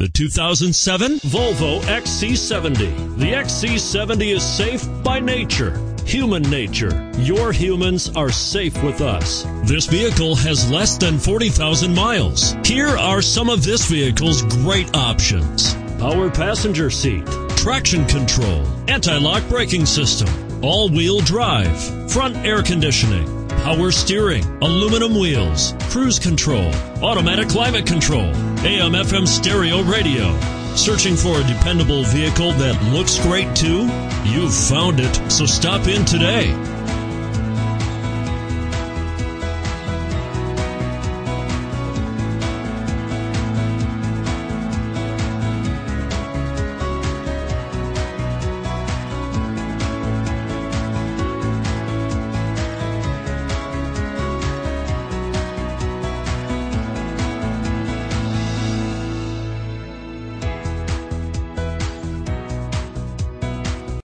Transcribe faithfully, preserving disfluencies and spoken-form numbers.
The two thousand seven Volvo X C seventy. The X C seventy is safe by nature. Human nature. Your humans are safe with us. This vehicle has less than forty thousand miles. Here are some of this vehicle's great options: power passenger seat, traction control, anti-lock braking system, all-wheel drive, front air conditioning, power steering, aluminum wheels, cruise control, automatic climate control, A M F M stereo radio. Searching for a dependable vehicle that looks great too? You've found it, so stop in today.